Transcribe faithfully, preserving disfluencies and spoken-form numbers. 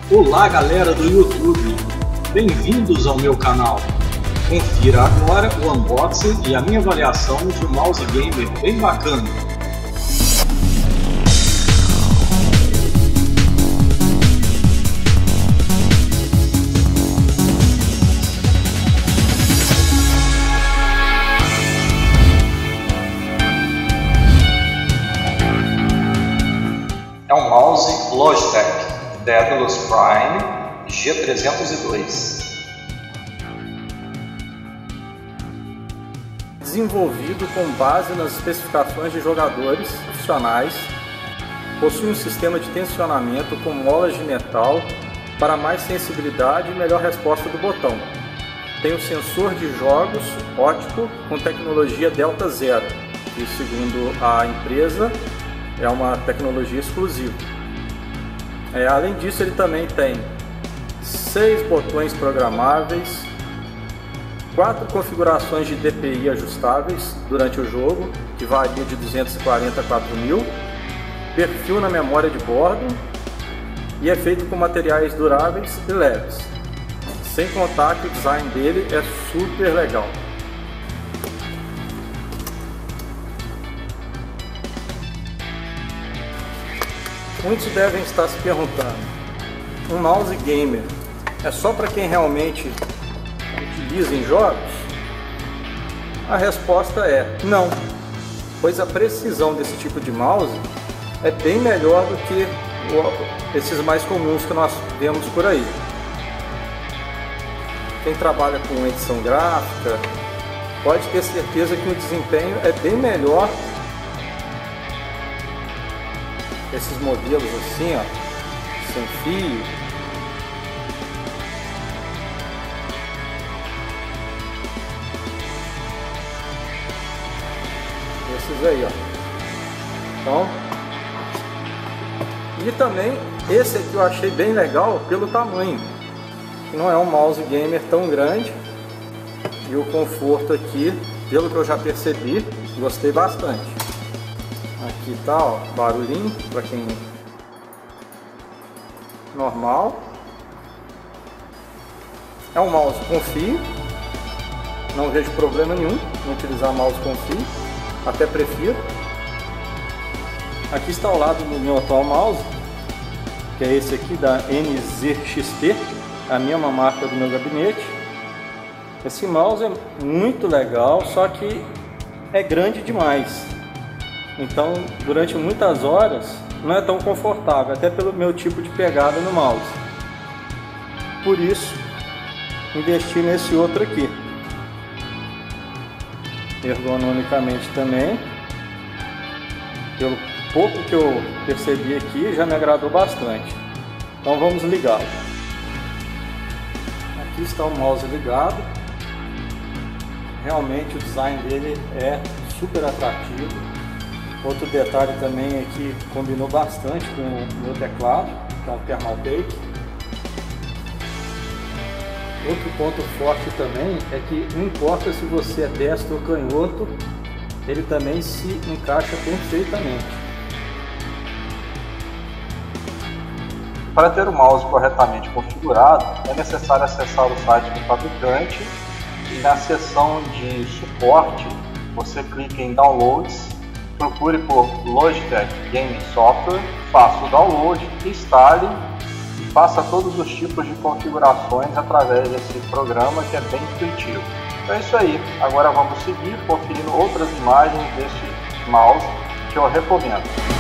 Olá galera do YouTube, bem-vindos ao meu canal. Confira agora o unboxing e a minha avaliação de um mouse gamer bem bacana. É um mouse Logitech Daedalus Prime G trezentos e dois. Desenvolvido com base nas especificações de jogadores profissionais, possui um sistema de tensionamento com molas de metal para mais sensibilidade e melhor resposta do botão. Tem um sensor de jogos óptico com tecnologia Delta Zero, que segundo a empresa é uma tecnologia exclusiva. É, além disso, ele também tem seis botões programáveis, quatro configurações de D P I ajustáveis durante o jogo, que varia de duzentos e quarenta a quatro mil, perfil na memória de bordo e é feito com materiais duráveis e leves. Sem contar que o design dele é super legal. Muitos devem estar se perguntando, um mouse gamer é só para quem realmente utiliza em jogos? A resposta é não, pois a precisão desse tipo de mouse é bem melhor do que esses mais comuns que nós vemos por aí. Quem trabalha com edição gráfica pode ter certeza que o desempenho é bem melhor. Esses modelos assim, ó, sem fio. Esses aí, ó. Então, e também esse aqui eu achei bem legal pelo tamanho. Que não é um mouse gamer tão grande. E o conforto aqui, pelo que eu já percebi, gostei bastante. Aqui tá, ó, barulhinho para quem normal. É um mouse com fio, não vejo problema nenhum em utilizar mouse com fio, até prefiro. Aqui está ao lado do meu atual mouse, que é esse aqui da N Z X T, a mesma marca do meu gabinete. Esse mouse é muito legal, só que é grande demais. Então, durante muitas horas, não é tão confortável, até pelo meu tipo de pegada no mouse. Por isso, investi nesse outro aqui. Ergonomicamente também, pelo pouco que eu percebi aqui, já me agradou bastante. Então vamos ligá-lo. Aqui está o mouse ligado. Realmente o design dele é super atrativo. Outro detalhe também é que combinou bastante com o meu teclado, que é um Thermaltake. Outro ponto forte também é que não importa se você é destro ou canhoto, ele também se encaixa perfeitamente. Para ter o mouse corretamente configurado, é necessário acessar o site do fabricante e na seção de suporte você clica em Downloads. Procure por Logitech Game Software, faça o download, instale e faça todos os tipos de configurações através desse programa que é bem intuitivo. Então é isso aí, agora vamos seguir conferindo outras imagens deste mouse que eu recomendo.